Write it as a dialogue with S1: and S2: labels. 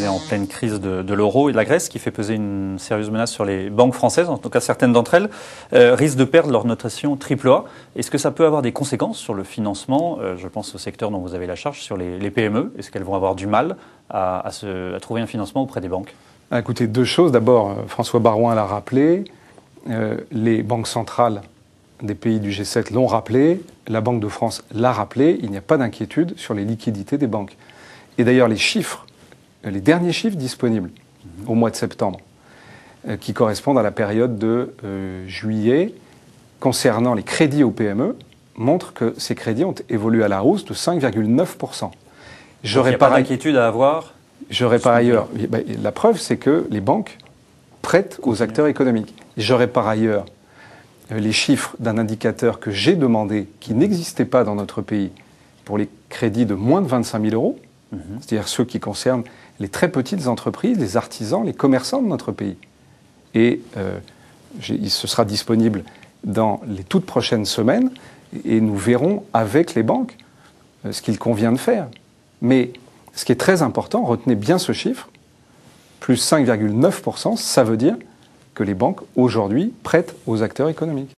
S1: est en pleine crise de l'euro et de la Grèce, qui fait peser une sérieuse menace sur les banques françaises, en tout cas certaines d'entre elles, risquent de perdre leur notation AAA. Est-ce que ça peut avoir des conséquences sur le financement, je pense au secteur dont vous avez la charge, sur les PME? Est-ce qu'elles vont avoir du mal à trouver un financement auprès des banques?
S2: Écoutez, deux choses. D'abord, François Baroin l'a rappelé, les banques centrales des pays du G7 l'ont rappelé, la Banque de France l'a rappelé, il n'y a pas d'inquiétude sur les liquidités des banques. Et d'ailleurs, les derniers chiffres disponibles au mois de septembre, qui correspondent à la période de juillet, concernant les crédits aux PME, montrent que ces crédits ont évolué à la hausse de 5,9%.
S1: Il n'y a pas d'inquiétude à avoir?
S2: J'aurais par ailleurs... la preuve, c'est que les banques prêtent aux acteurs économiques. J'aurais par ailleurs les chiffres d'un indicateur que j'ai demandé, qui n'existait pas dans notre pays, pour les crédits de moins de 25 000 euros, c'est-à-dire ceux qui concernent les très petites entreprises, les artisans, les commerçants de notre pays. Et ce sera disponible dans les toutes prochaines semaines, et nous verrons avec les banques ce qu'il convient de faire. Mais ce qui est très important, retenez bien ce chiffre, plus 5,9%, ça veut dire que les banques, aujourd'hui, prêtent aux acteurs économiques.